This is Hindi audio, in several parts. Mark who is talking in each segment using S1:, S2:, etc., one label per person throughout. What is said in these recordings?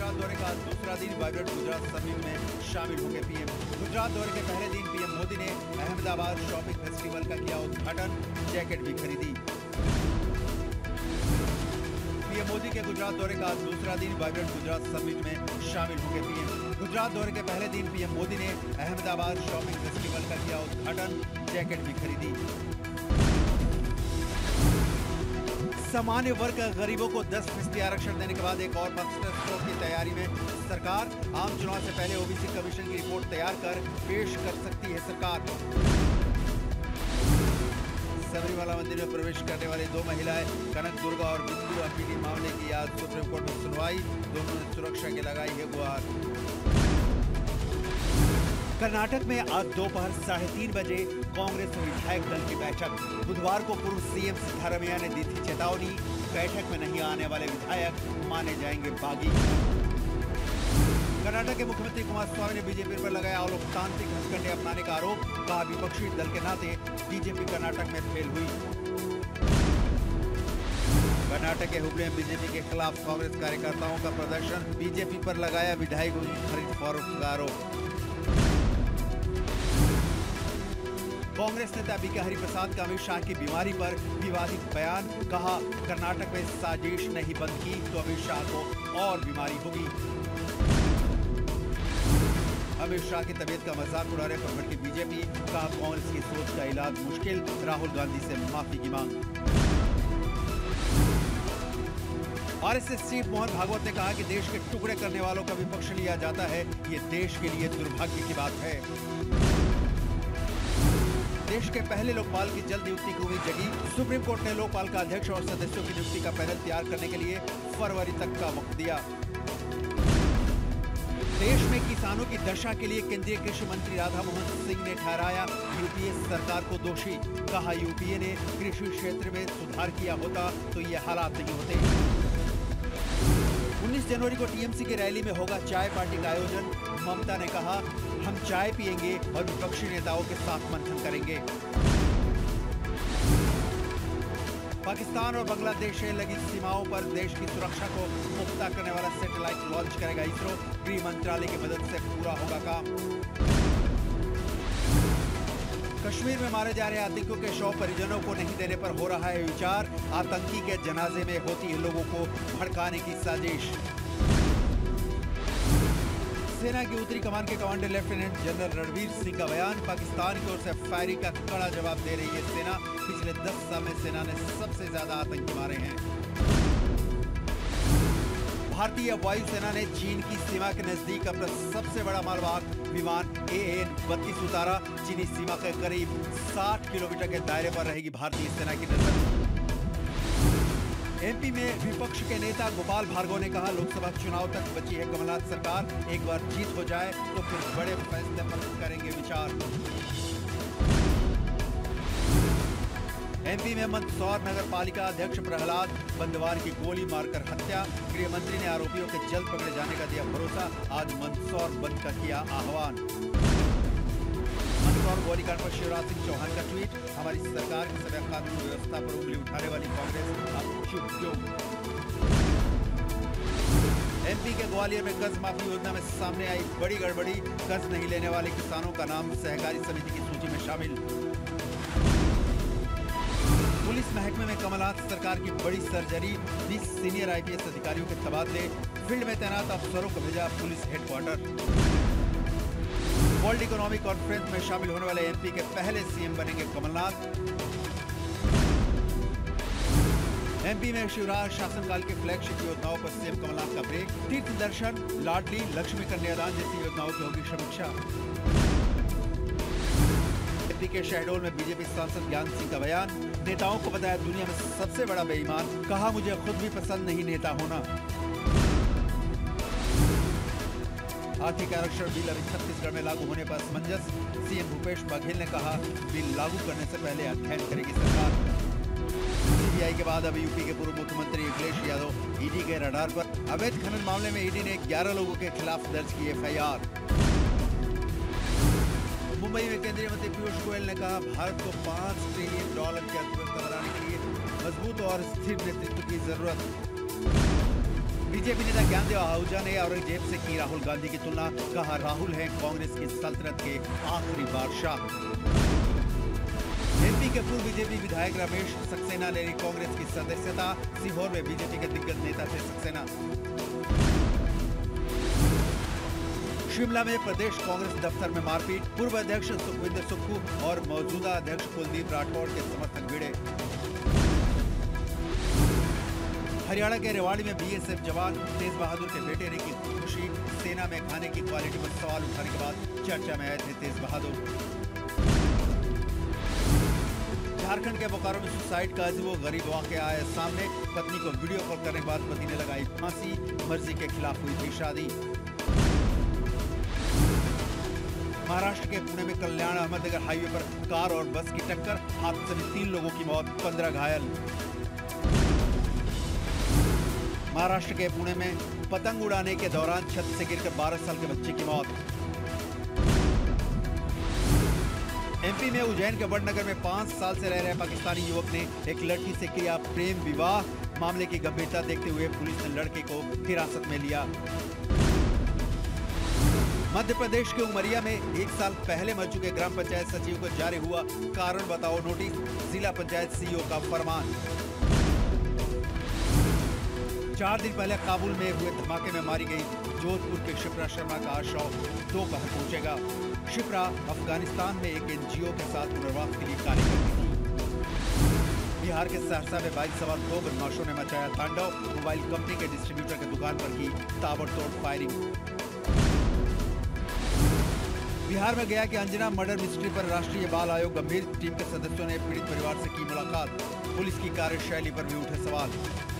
S1: गुजरात दौरे का दूसरा दिन वाइब्रेंट गुजरात समिट में शामिल होंगे पीएम। गुजरात दौरे के पहले दिन पीएम मोदी ने अहमदाबाद शॉपिंग फेस्टिवल का किया उद्घाटन, जैकेट भी खरीदी। पीएम मोदी के गुजरात दौरे का दूसरा दिन वाइब्रेंट गुजरात समिट में शामिल होंगे पीएम। गुजरात दौरे के पहले दिन पीएम मोदी ने अहमदाबाद शॉपिंग फेस्टिवल का किया उद्घाटन, जैकेट भी खरीदी। सामान्य वर्ग गरीबों को 10% आरक्षण देने के बाद एक और मास्टर स्ट्रोक की तैयारी में सरकार। आम चुनाव से पहले ओबीसी कमीशन की रिपोर्ट तैयार कर पेश कर सकती है सरकार। सबरीमाला मंदिर में प्रवेश करने वाली 2 महिलाएं कनक दुर्गा और बिंदु अपीडी मामले की आज सुप्रीम कोर्ट में सुनवाई। दोनों ने सुरक्षा की लगाई है गुहार। कर्नाटक में आज दोपहर 3:30 बजे कांग्रेस विधायक दल की बैठक। बुधवार को पूर्व सीएम सिद्धारमैया ने दी थी चेतावनी, बैठक में नहीं आने वाले विधायक माने जाएंगे बागी। कर्नाटक के मुख्यमंत्री कुमारस्वामी ने बीजेपी पर लगाया अलोकतांत्रिक हथकंडे अपनाने का आरोप, कहा विपक्षी दल के नाते बीजेपी कर्नाटक में फेल हुई। कर्नाटक के हुबली में बीजेपी के खिलाफ कांग्रेस कार्यकर्ताओं का प्रदर्शन, बीजेपी पर लगाया विधायकों की खरीद फरोख्त का आरोप। कांग्रेस नेता बीके हरिप्रसाद का अमित शाह की बीमारी पर विवादित बयान, कहा कर्नाटक में साजिश नहीं बंद की तो अमित शाह को और बीमारी होगी। अमित शाह की तबीयत का मजाक उड़ाने पर भड़की बीजेपी, कहा कांग्रेस की सोच का इलाज मुश्किल, राहुल गांधी से माफी की मांग। आरएसएस चीफ मोहन भागवत ने कहा कि देश के टुकड़े करने वालों का विपक्ष लिया जाता है, ये देश के लिए दुर्भाग्य की बात है। देश के पहले लोकपाल की जल्द नियुक्ति की उम्मीद जगी। सुप्रीम कोर्ट ने लोकपाल का अध्यक्ष और सदस्यों की नियुक्ति का पैनल तैयार करने के लिए फरवरी तक का वक्त दिया। देश में किसानों की दशा के लिए केंद्रीय कृषि मंत्री राधा मोहन सिंह ने ठहराया यूपीए सरकार को दोषी, कहा यूपीए ने कृषि क्षेत्र में सुधार किया होता तो ये हालात नहीं होते। 19 जनवरी को टीएमसी की रैली में होगा चाय पार्टी का आयोजन। ममता ने कहा हम चाय पिएंगे और विपक्षी नेताओं के साथ मंथन करेंगे। पाकिस्तान और बांग्लादेश से लगी सीमाओं पर देश की सुरक्षा को पुख्ता करने वाला सैटेलाइट लॉन्च करेगा इसरो। गृह मंत्रालय की मदद से पूरा होगा काम। कश्मीर में मारे जा रहे आतंकियों के शव परिजनों को नहीं देने पर हो रहा है विचार। आतंकी के जनाजे में होती है लोगों को भड़काने की साजिश। सेना की उत्तरी कमान के commander lieutenant general Ranvir Singh का बयान, पाकिस्तान की ओर से फायरिंग का कड़ा जवाब दे रही है सेना। पिछले 10 साल में सेना ने सबसे ज्यादा आतंकी मारे हैं। भारतीय वायुसेना ने चीन की सीमा के नजदीक अपना सबसे बड़ा मालवाहक विमान AN-32 उतारा। चीनी सीमा के करीब 60 किलोमीटर के दायरे पर रहेगी भारतीय सेना की नजर। एमपी में विपक्ष के नेता गोपाल भार्गव ने कहा लोकसभा चुनाव तक बची है कमलनाथ सरकार, एक बार जीत हो जाए तो फिर बड़े फैसले पर करेंगे विचार। एमपी में मंदसौर नगर पालिका अध्यक्ष प्रहलाद बंदवार की गोली मारकर हत्या। गृह मंत्री ने आरोपियों के जल्द पकड़े जाने का दिया भरोसा। आज मंदसौर बंद का किया आह्वान। मंदसौर गोलीकांड पर शिवराज सिंह चौहान का ट्वीट, हमारी सरकार की सभ्य कानून व्यवस्था पर उंगली उठाने वाली कांग्रेस अब चुप क्यों। एमपी के ग्वालियर में कर्ज माफी योजना में सामने आई बड़ी गड़बड़ी। कर्ज नहीं लेने वाले किसानों का नाम सहकारी समिति की सूची में शामिल। पुलिस महकमे में कमलनाथ सरकार की बड़ी सर्जरी। 20 सीनियर आईपीएस अधिकारियों के तबादले। फील्ड में तैनात अफसरों को भेजा police headquarter. World economic conference में शामिल होने वाले एमपी के पहले सीएम बनेंगे कमलनाथ। एमपी में शिवराज शासनकाल के फ्लैगशिप योजनाओं पर सीएम कमलनाथ का ब्रेक। तीर्थ दर्शन, लाडली, लक्ष्मी कन्यादान जैसी योजनाओं की होगी समीक्षा। एमपी के शहडोल में बीजेपी सांसद ज्ञान सिंह का बयान, नेताओं को बताया दुनिया में सबसे बड़ा बेईमान, कहा मुझे खुद भी पसंद नहीं नेता होना। आर्थिक आरक्षण बिल अभी छत्तीसगढ़ में लागू होने पर असमंजस। सीएम भूपेश बघेल ने कहा बिल लागू करने से पहले अध्ययन करेगी सरकार। सीबीआई के बाद अब यूपी के पूर्व मुख्यमंत्री अखिलेश यादव ईडी के रडार पर। अवैध खनन मामले में ईडी ने 11 लोगों के खिलाफ दर्ज की एफआईआर। मुंबई में केंद्रीय मंत्री पीयूष गोयल ने कहा भारत को $5 ट्रिलियन की अर्थव्यवस्था बनाने के लिए मजबूत और स्थिर नेतृत्व की जरूरत। बीजेपी नेता ज्ञानदेव आहूजा ने औरंगजेब से की राहुल गांधी की तुलना, कहा राहुल है कांग्रेस की सल्तनत के आखिरी बादशाह। एमपी के पूर्व बीजेपी विधायक रमेश सक्सेना ने ली कांग्रेस की सदस्यता, सीहोर में बीजेपी के दिग्गज नेता थे सक्सेना। शिमला में प्रदेश कांग्रेस दफ्तर में मारपीट, पूर्व अध्यक्ष सुखविंदर सुक्खू और मौजूदा अध्यक्ष कुलदीप राठौड़ के समर्थक भिड़े। हरियाणा के रेवाड़ी में बीएसएफ जवान तेज बहादुर के बेटे ने की खुशी, सेना में खाने की क्वालिटी पर सवाल उठाने के बाद चर्चा में आए थे तेज बहादुर। झारखंड के बोकारो में सुसाइड का अजीब गरीब वाकया आया सामने, पत्नी को वीडियो कॉल करने के बाद पति ने लगाई फांसी, मर्जी के खिलाफ हुई थी शादी। महाराष्ट्र के पुणे में कल्याण अहमदनगर हाईवे पर कार और बस की टक्कर, हादसे में 3 लोगों की मौत, 15 घायल। महाराष्ट्र के पुणे में पतंग उड़ाने के दौरान छत से गिरकर 12 साल के बच्चे की मौत। एमपी में उज्जैन के वडनगर में 5 साल से रह रहे पाकिस्तानी युवक ने एक लड़की से किया प्रेम विवाह, मामले की गंभीरता देखते हुए पुलिस ने लड़के को हिरासत में लिया। मध्य प्रदेश के उमरिया में 1 साल पहले मर चुके ग्राम पंचायत सचिव को जारी हुआ कारण बताओ नोटिस, जिला पंचायत सीईओ का फरमान। 4 दिन पहले काबुल में हुए धमाके में मारी गई जोधपुर के शिप्रा शर्मा का शव दोपहर पहुंचेगा। शिप्रा अफगानिस्तान में एक एनजीओ के साथ पुनर्वास के लिए कार्य करती थी। बिहार के सहरसा में बाइक सवार 2 बदमाशों ने मचाया तांडव, मोबाइल कंपनी के डिस्ट्रीब्यूटर की दुकान पर की ताबड़तोड़ फायरिंग। बिहार में गया कि अंजना मर्डर मिस्ट्री पर राष्ट्रीय बाल आयोग गंभीर, टीम के सदस्यों ने पीड़ित परिवार से की मुलाकात, पुलिस की कार्यशैली पर भी उठे सवाल।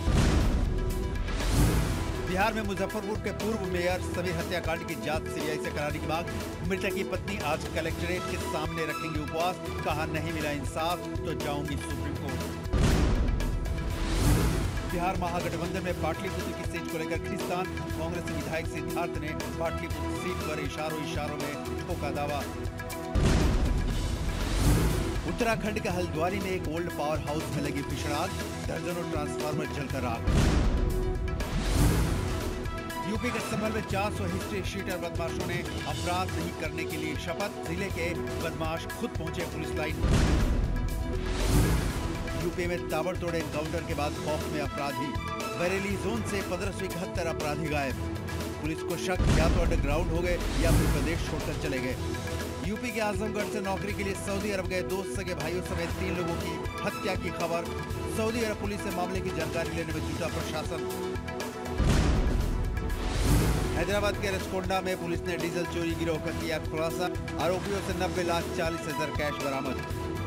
S1: बिहार में मुजफ्फरपुर के पूर्व मेयर समीर हत्याकांड की जांच सीबीआई से कराने की मांग, मृतक की पत्नी आज कलेक्ट्रेट के सामने रखेंगी उपवास, कहा नहीं मिला इंसाफ तो जाऊंगी सुप्रीम कोर्ट। बिहार महागठबंधन में पाटलिपुत्र की सीट को लेकर खींचतान, कांग्रेस विधायक सिद्धार्थ ने पाटलिपुत्र सीट पर इशारों में ठोका दावा। उत्तराखंड के हल्द्वानी में एक ओल्ड पावर हाउस में लगी भीषण आग, दर्जनों ट्रांसफार्मर जलकर आग। यूपी के संभल में 400 हिस्ट्री शीटर बदमाशों ने अपराध नहीं करने के लिए शपथ, जिले के बदमाश खुद पहुंचे पुलिस लाइन। यूपी में ताबड़तोड़ एनकाउंटर के बाद खौफ में अपराधी, बरेली जोन से 1571 अपराधी गायब। पुलिस को शक या तो अंडरग्राउंड हो गए या फिर प्रदेश छोड़कर चले गए। यूपी के आजमगढ़ से नौकरी के लिए सऊदी अरब गए 2 सगे भाइयों समेत 3 लोगों की हत्या की खबर, सऊदी अरब पुलिस से मामले की जानकारी लेने में जुटा प्रशासन। हैदराबाद के रसकोंडा में पुलिस ने डीजल चोरी गिरोह का किया खुलासा, आरोपियों से 90,40,000 कैश बरामद।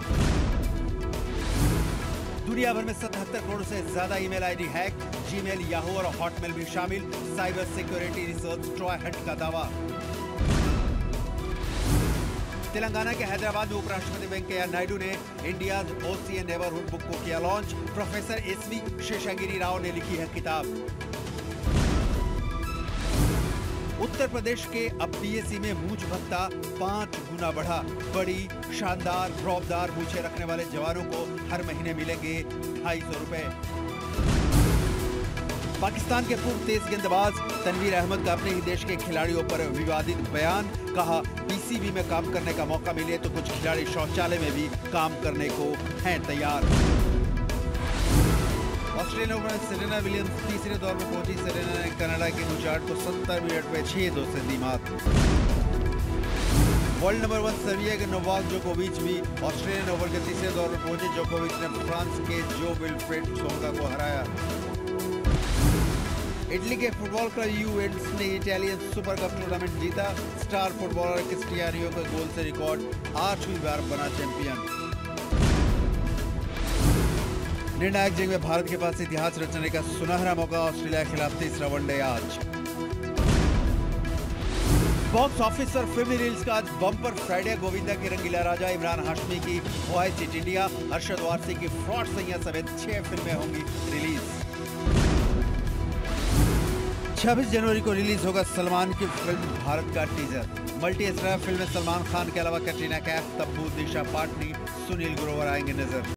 S1: दुनिया भर में 77 करोड़ से ज्यादा email ID hack, Gmail, Yahoo और हॉटमेल भी शामिल, cyber security research Troy Hunt का दावा। तेलंगाना के हैदराबाद में उपराष्ट्रपति वेंकैया नायडू ने इंडिया ओशियन नेबरहुड बुक को किया launch, professor SV Seshagiri Rao ने लिखी है किताब। उत्तर प्रदेश के अब पीएससी में मूंछ भत्ता 5 गुना बढ़ा, बड़ी शानदार रौबदार मूंछें रखने वाले जवानों को हर महीने मिलेंगे 250 रुपए। पाकिस्तान के पूर्व तेज गेंदबाज तनवीर अहमद का अपने ही देश के खिलाड़ियों पर विवादित बयान, कहा पीसीबी में काम करने का मौका मिले तो कुछ खिलाड़ी शौचालय में भी काम करने को हैं तैयार। ऑस्ट्रेलिया ओपन में सेरेना विलियम्स तीसरे दौर में पहुंची, सेरेना ने कनाडा के बुचार्ड को 70 मिनट में 6-2 से दी मात। वर्ल्ड नंबर 1 सर्बिया के नोवाक जोकोविच भी ऑस्ट्रेलियन ओपन के तीसरे दौर में पहुंचे, जोकोविच ने फ्रांस के जो विल्फ्रेड सोंगा को हराया। इटली के फुटबॉल क्लब यूवेंटस ने इटालियन सुपर कप टूर्नामेंट जीता, स्टार फुटबॉलर क्रिस्टियानो के गोल से रिकॉर्ड 8वीं बार बना चैंपियन। निर्णायक जंग में भारत के पास इतिहास रचने का सुनहरा मौका, ऑस्ट्रेलिया के खिलाफ तीसरा वनडे आज। बॉक्स ऑफिस पर फिल्मी रील्स का आज बम्पर फ्राइडे, गोविंदा की रंगीला राजा, इमरान हाशमी की voice hit India, Arshad Warsi की फ्रॉड सैया समेत 6 फिल्में होंगी रिलीज। 26 जनवरी को रिलीज होगा सलमान की फिल्म भारत का टीजर। मल्टी स्टारर फिल्म में सलमान खान के अलावा कैटरीना कैफ, तब्बू, दिशा पाटनी, सुनील ग्रोवर आएंगे नजर।